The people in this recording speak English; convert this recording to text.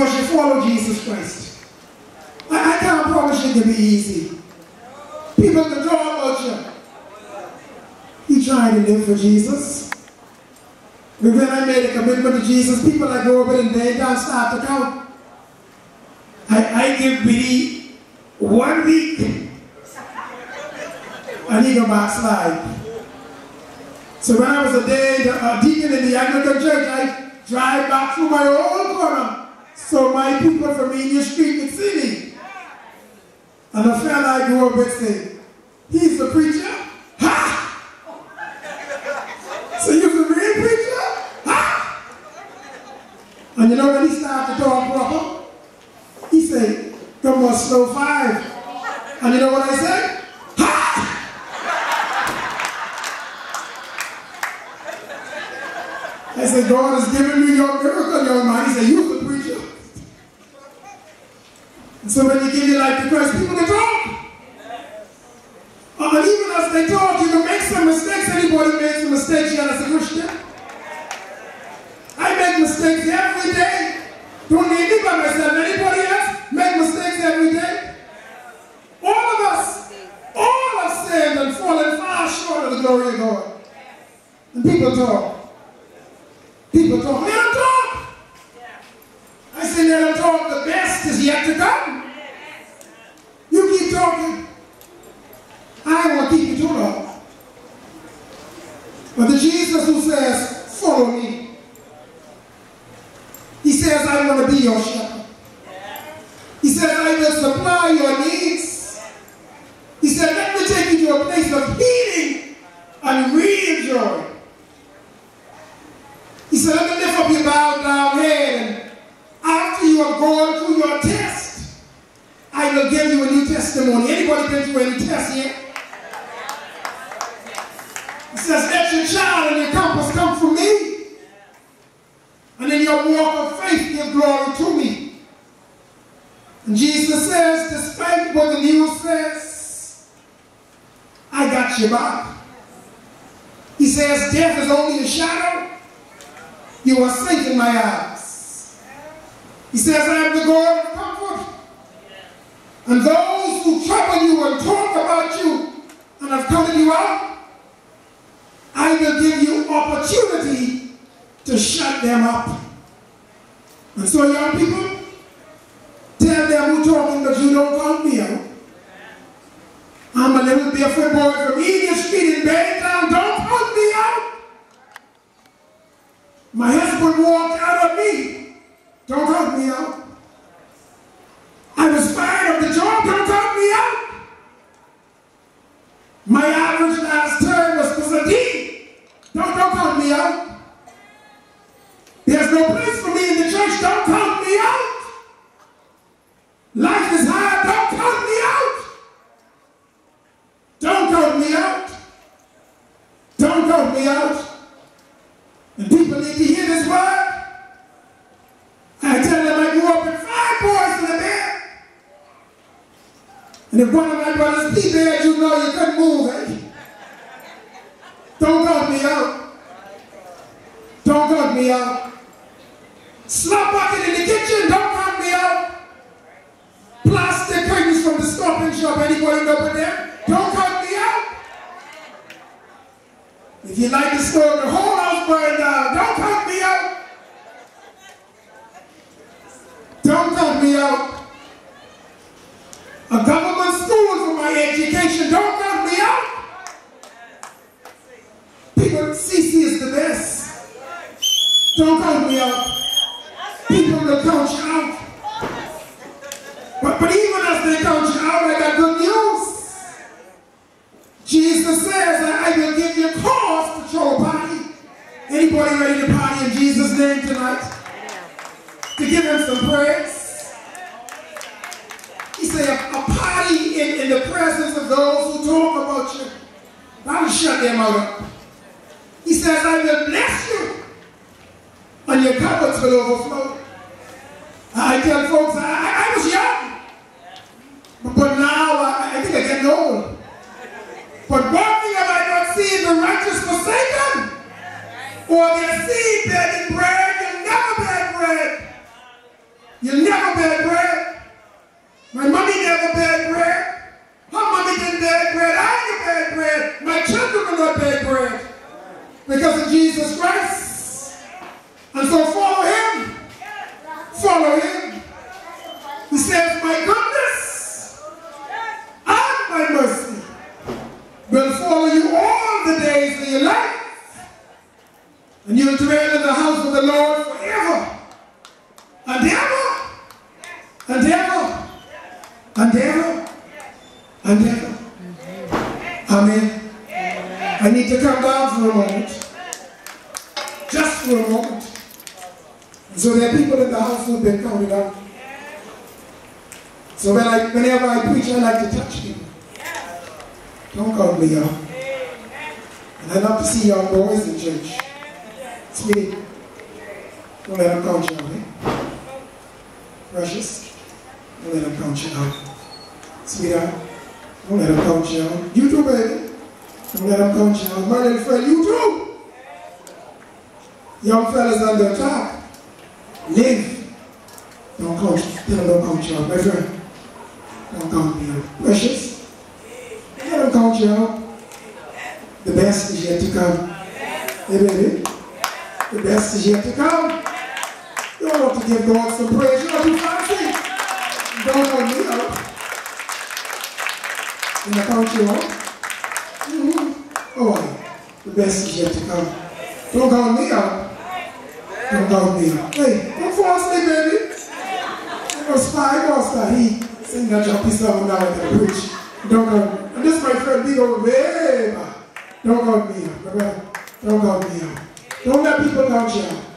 you follow Jesus Christ. I can't promise you to be easy. People can talk about you. You trying to live for Jesus. But when I made a commitment to Jesus, people that go over and they don't start to count. I give Billy 1 week and he go backslide. So when I was a day deacon in the Anglican church, I drive back through my old corner so my people from Indian Street could see me. And a friend I grew up with said, he's the preacher? Ha! So you're the real preacher? Ha! And you know when he started to talk proper, he said, come on, slow 5. And you know what I said? Ha! I said, God has given me your miracle, young man. He said, you're the preacher. And so when you give your life to Christ, people can talk. And even as they talk, you can make some mistakes. Anybody makes a mistake here as a Christian? I make mistakes every day. Don't need me by myself. Anybody else make mistakes every day? All of us, all have sinned and fallen far short of the glory of God. And people talk. People talk. Let them talk. I say let them talk. The best is yet to come. You keep talking. I don't want to keep you too long. But the Jesus who says, follow me. He says, I want to be your shepherd. He says, I will supply your needs. He said, let me take you to a place of healing and real joy. He said, let me lift up your bowed down head, and after you have gone through your test, I will give you a new testimony. Anybody been through any test yet? He says, let your child and your compass come from me. And in your walk of faith, give glory to me. And Jesus says, despite what the news says, I got your back. He says, death is only a shadow. You are safe in my arms. He says, I am the God of comfort. And those who trouble you and talk about you and have counted you out, I will give you opportunity to shut them up. And so young people, tell them who's talking, but you don't count me out. I'm a little barefoot boy from Indian Street in Baintown. Don't count me out. My husband walked out of me. Don't count me out. I was fired of the job. Don't count me out. My average last term was a D. Don't count me out. There's no place for me in the church. Don't count me out. Life is hard. Don't count me out. Don't count me out. Don't count me out. And people need to hear this word. I tell them I grew up with 5 boys in the bed. And if one of my brothers be there, you know you couldn't move, eh? Don't count me out. Don't count me out. Slop bucket in the kitchen, don't count me out. Plastic curtains from the Stop & Shop, anybody know with them? Don't count me out. If you like the store, the whole house burned down. Don't count me out. Don't count me out. A government school for my education. Don't count me out. People, CC is the best. Don't count me out. People will count you out. But even as they count you out, I got good news. Jesus says, I will give you cause to throw a party. Anybody ready to party in Jesus' name tonight? To give him some praise? He said, a party in the presence of those who talk about you, that'll shut them out. He says, I will bless you, and your cupboards will overflow. I tell folks, I was young, but now I think I'm getting old. But one thing have I not seen the righteous forsaken, or their seed begging bread. You'll never beg bread. You'll follow him. He says, my goodness and my mercy will follow you all the days of your life. And you'll dwell in the house of the Lord forever and ever and ever and ever and ever. Amen. I need to come down for a moment. Just for a moment. So there are people in the house who've been counted out. So whenever I preach, I like to touch people. Don't count me out. And I love to see y'all boys in church. Sweetie, don't let them count you out, eh? Precious, don't let them count you out. Sweetheart, don't let them count you out. You too, baby. Don't let them count you out. My little friend, you too. Young fellas under attack. Live. Don't count. Tell them don't count you out, my friend. Don't count me out. Precious, don't let them count you out. The best is yet to come. Hey, baby. The best is yet to come. You don't want to give God some praise. You're too fancy. Don't count me out. Can I count you out? Oh, the best is yet to come. Don't count me out. Don't count me out. Hey, don't fall asleep, baby. Go spy, go spy. He sing that jumpy song now and preach. Don't count me. And this my friend, big over way back. Don't count me out. Don't count me out. Don't let people count you out.